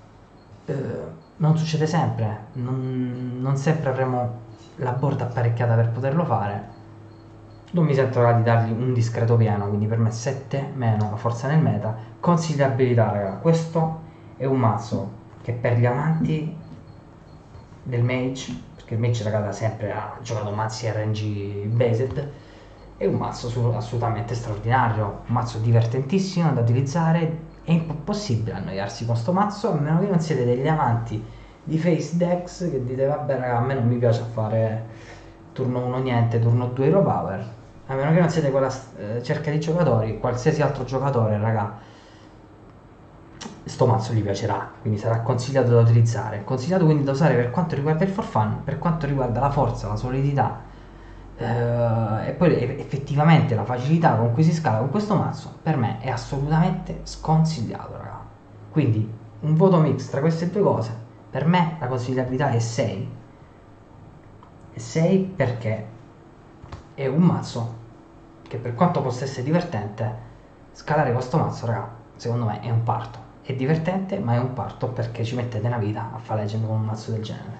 Non succede sempre, non sempre avremo la board apparecchiata per poterlo fare. Non mi sento di dargli un discreto pieno, quindi per me 7 meno la forza nel meta. Consigliabilità, raga, questo è un mazzo che per gli amanti del mage, perché il mage, raga, da sempre ha giocato mazzi RNG based, è un mazzo assolutamente straordinario, un mazzo divertentissimo da utilizzare. È impossibile annoiarsi con sto mazzo, a meno che non siete degli amanti di face decks che dite vabbè raga, a me non mi piace fare turno 1 niente, turno 2 hero power. A meno che non siete quella cerca di giocatori, qualsiasi altro giocatore, raga, sto mazzo gli piacerà, quindi sarà consigliato da utilizzare. Consigliato quindi da usare per quanto riguarda il for fun, per quanto riguarda la forza, la solidità, e poi effettivamente la facilità con cui si scala con questo mazzo, per me è assolutamente sconsigliato, raga. Quindi un voto mix tra queste due cose, per me la consigliabilità è 6. E 6 perché è un mazzo che, per quanto possa essere divertente, scalare questo mazzo, raga, secondo me è un parto. È divertente, ma è un parto perché ci mettete una vita a fare legend con un mazzo del genere.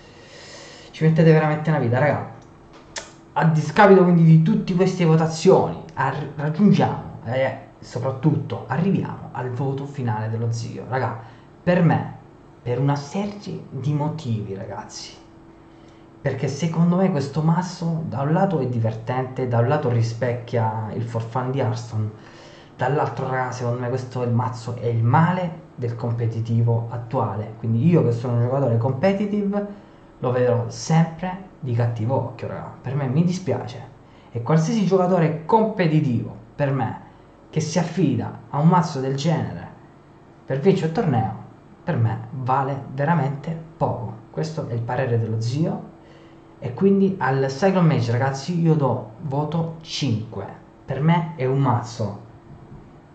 Ci mettete veramente una vita, raga. A discapito quindi di tutte queste votazioni, raggiungiamo e soprattutto arriviamo al voto finale dello zio. Raga, per me, per una serie di motivi, ragazzi, perché secondo me questo mazzo da un lato è divertente, da un lato rispecchia il for fun di Hearthstone, dall'altro, raga, secondo me questo è il mazzo, è il male del competitivo attuale. Quindi io che sono un giocatore competitive lo vedrò sempre di cattivo occhio, raga. Per me mi dispiace. E qualsiasi giocatore competitivo, per me, che si affida a un mazzo del genere per vincere il torneo, per me vale veramente poco. Questo è il parere dello zio. E quindi al Cyclone Mage, ragazzi, io do voto 5. Per me è un mazzo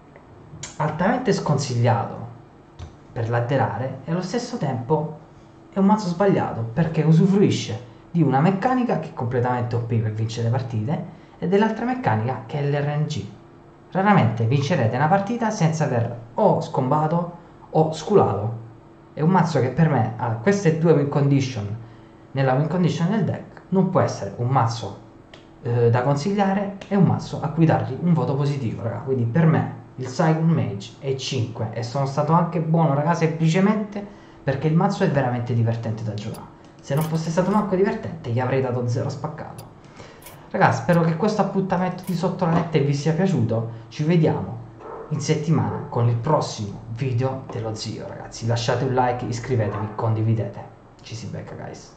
altamente sconsigliato per ladderare e allo stesso tempo è è un mazzo sbagliato perché usufruisce di una meccanica che è completamente OP per vincere le partite e dell'altra meccanica che è l'RNG. Raramente vincerete una partita senza aver o scombato o sculato. È un mazzo che per me ha queste due win condition nella win condition del deck, non può essere un mazzo da consigliare, è un mazzo a cui dargli un voto positivo, raga. Quindi per me il Cyclone Mage è 5 e sono stato anche buono, raga, semplicemente perché il mazzo è veramente divertente da giocare. Se non fosse stato manco divertente gli avrei dato 0 spaccato. Ragazzi, spero che questo appuntamento di sotto la nette vi sia piaciuto. Ci vediamo in settimana con il prossimo video dello zio, ragazzi. Lasciate un like, iscrivetevi, condividete. Ci si becca, guys.